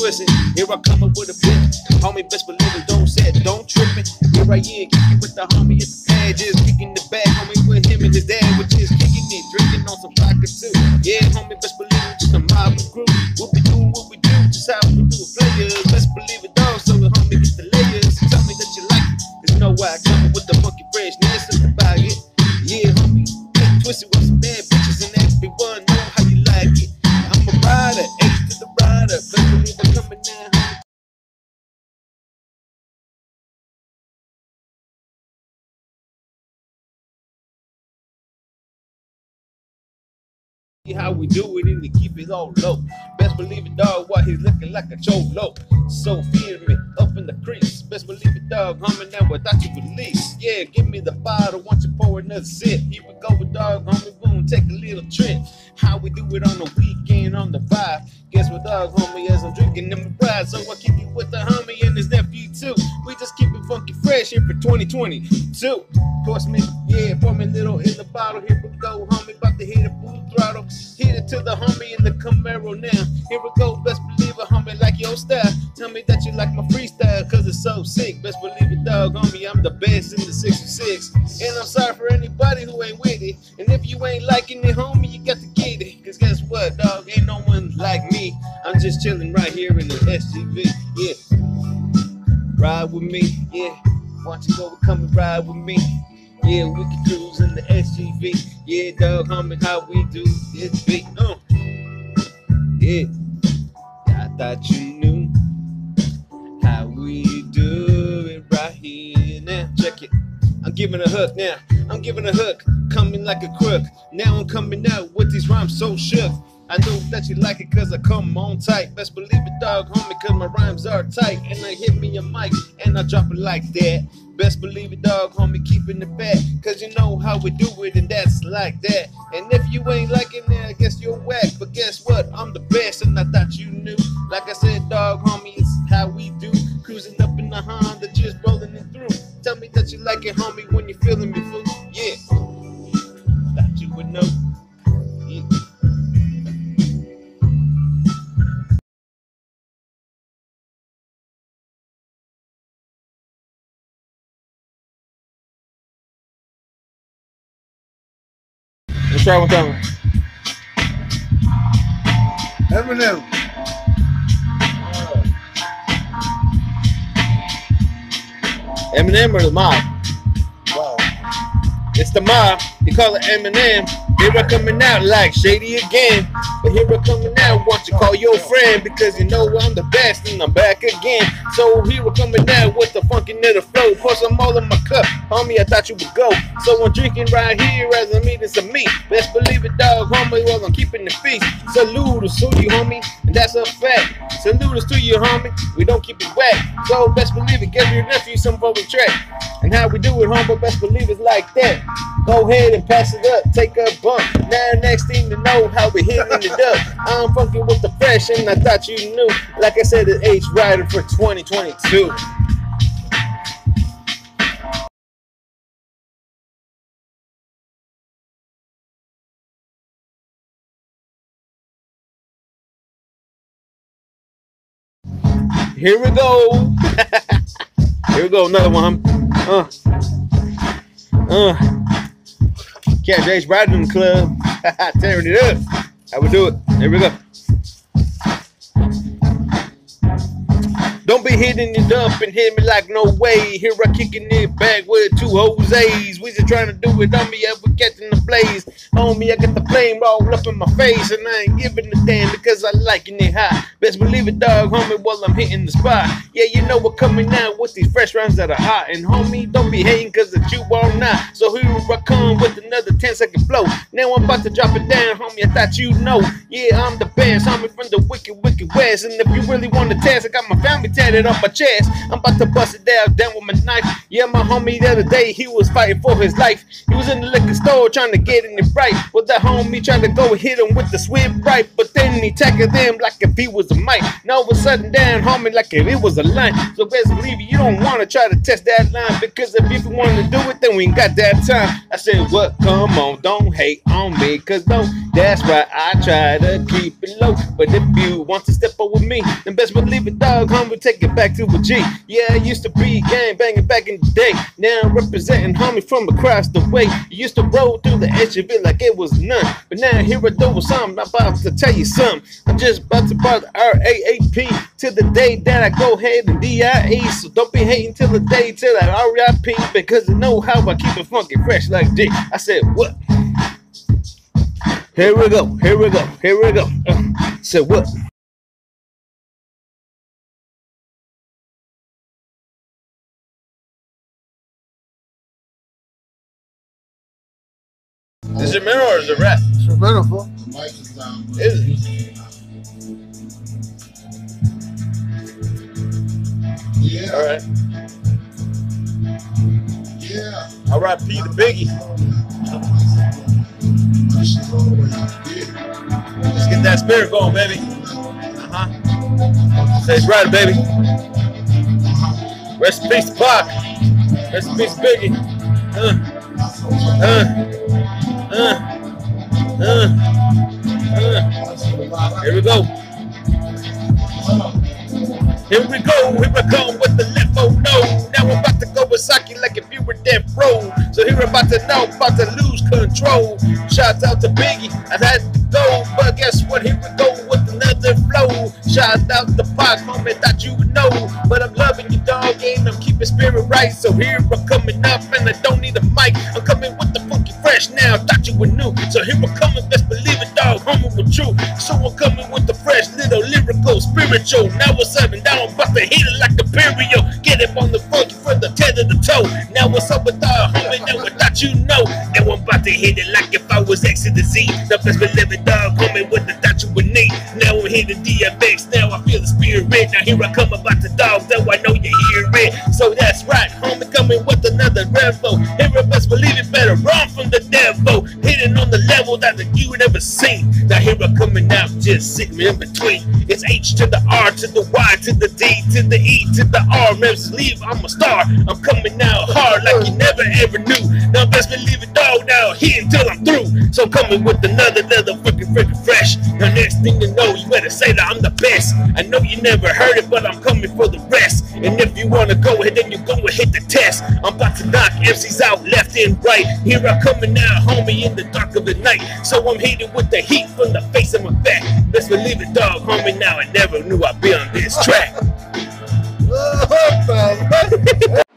twisting. Here I come up with a bit. Homie, best believe it, don't set, don't trip it. Here I am, kicking with the homie at the pad, just kicking the bag, homie, with him and his dad, which is kicking it, drinking on some vodka too. Yeah, homie, best believe it, just a mob and crew. We'll be doing what we do, just how we do it, players. Best believe it, dog, so the homie gets the layers. Tell me that you like it, cause you know why I come with the funky freshness about it. Yeah, homie, get twisted with some bad bitches and everyone know how you like it. I'm a rider, H to the rider, best believe it coming down. How we do it and to keep it all low. Best believe it, dog, why he's looking like a cholo. So fear me up in the crease. Best believe it, dog, humming now without you release. Yeah, give me the bottle, once you pour another sip. Here we go with dog, homie, boom, take a little trip. How we do it on the weekend, on the vibe. Guess what, dog, homie, as I'm drinking in my pride. So I kick it with the homie and his nephew too. We just keep it funky fresh here for 2022. Course me, yeah, pour me a little in the bottle. Here we go, homie, about to hit it full throttle. Hit it to the homie in the Camaro now. Here we go, best believe it, homie, like your style. Tell me that you like my freestyle, cause it's so sick. Best believe it, dog, homie, I'm the best in the 66. And I'm sorry for anybody who ain't with it. And if you ain't liking it, homie, you got to get it. Cause guess what, dog, ain't no one like me. I'm just chilling right here in the SGV, yeah. Ride with me, yeah. Why don't you go and come and ride with me? Yeah, we can cruise in the SGV. Yeah, dog, homie, how we do this beat. Yeah, I thought you knew how we do it right here. Now, check it. I'm giving a hook now. I'm giving a hook, coming like a crook. Now I'm coming out with these rhymes so shook. I know that you like it cause I come on tight. Best believe it, dog, homie, cause my rhymes are tight. And I hit me a mic and I drop it like that. Best believe it, dog, homie, keeping it back. Cause you know how we do it and that's like that. And if you ain't liking it, I guess you're whack. But guess what, I'm the best and I thought you knew. Like I said, dog, homie, it's how we do. Cruising up in the Honda, just rolling it through. Tell me that you like it, homie, when you're feeling me, fool. Yeah, thought you would know. Yeah. Let's try one time. Eminem. Eminem or the mob? Wow. It's the mob. You call it Eminem. Here I coming out like Shady again. But here I coming out, why don't you call your friend? Because you know I'm the best and I'm back again. So here I coming out with the funky nigga flow. Pour some all in my cup, homie, I thought you would go. So I'm drinking right here as I'm eating some meat. Best believe it, dog, homie, while I'm keeping the feast. Salute us to you, homie, and that's a fact. Salute us to you, homie, we don't keep it whack. So best believe it, give your nephew some vocal track. And how we do it, homie, best believe it's like that. Go ahead and pass it up, take a bump. Now next thing to know how we hitting it up. I'm funky with the fresh and I thought you knew. Like I said, the H Rider for 2022. Here we go. Here we go, another one. Catch H Rider in the club. Tearing it up. How we do it? Here we go. Don't be hitting it up and hit me like no way. Here I kicking it back with two Jose's. We just trying to do it on me, yeah, we catching the blaze. Homie, I got the flame all up in my face, and I ain't giving a damn because I liking it hot. Best believe it, dog, homie, while I'm hitting the spot. Yeah, you know we're coming out with these fresh rounds that are hot. And homie, don't be hating because that you are not. So here I come with another 10-second flow. Now I'm about to drop it down, homie, I thought you know. Yeah, I'm the best, homie, from the wicked, wicked west. And if you really want to test, I got my family tatted on my chest. I'm about to bust it down with my knife. Yeah, my homie the other day, he was fighting for his life. He was in the liquor store trying to get in it right. Well, that homie tried to go hit him with the swift right, but then he tackled him like if he was a mite. And all of a sudden, down homie, like if it was a line. So best believe you don't want to try to test that line, because if you want to do it, then we ain't got that time. I said, what? Come on, don't hate on me, cause no, that's why I try to keep it low. But if you want to step up with me, then best believe it, dog, homie, take it back to a G. Yeah, I used to be gang banging back in the day. Now I'm representing homie from across the way. You used to roll through the SUV like it was none, but now here I do something. I'm about to tell you something. I'm just about to buy the RAAP till the day that I go ahead and DIE. So don't be hating till the day till I RIP, because I know how I keep it funky fresh like G. I said, what? Here we go, here we go, here we go. Said what? Is it mirror or is it rap? It's a metaphor. Is it? Yeah. All right. Yeah. R.I.P. the Biggie. Let's get that spirit going, baby. Say it's right, baby. Rest in peace, Pac. Rest in peace, Biggie. Here we go. Here we go, here we come with the left, oh no. Now I'm about to go with Saki like if you were death row. So here I'm about to know, about to lose control. Shout out to Biggie, I had to go, but guess what, here we go with another flow. Shout out to Pac, homie, thought you would know. But I'm loving you, dog, and I'm keeping spirit right. So here I'm coming up, and I don't need a mic. I'm coming with the funky fresh now, thought you were new. So here I'm coming, best believe it, dog, homie, with you. So I'm coming with the fresh, little lyrical, spiritual. Now what's up, and now I'm about to hit it like a period. Get him on the funky from the head to the toe. Now what's up with dog, homie, now I thought you know. Now I'm about to hit it like if I was X to the Z. The best believe it, dog, homie, with the thought you would need. Now I'm hitting DMX, now I feel the spirit. Now here I come about the dog, though I know you hear it. So that's right, homie, coming with another revo. Here I best believe it, better run from the devil. Hitting on the level that you never seen. Now here I coming out, just sitting in between. It's H to the R to the Y to the D to the E to the R. Best believe I'm a star. I'm coming out hard like you never ever knew. Now best believe it, dog, now here until I'm through. So coming with another freaking fresh. Now next thing you know, you better say that I'm the best. I know you never heard it, but I'm coming for the rest. And if you wanna go ahead, then you go and hit the test. I'm about to knock MCs out left and right. Here I coming out, homie, in the dark of the night. So I'm hitting with the heat from the face of my back. Best believe it, dog, homie, now I never knew I'd be on this track.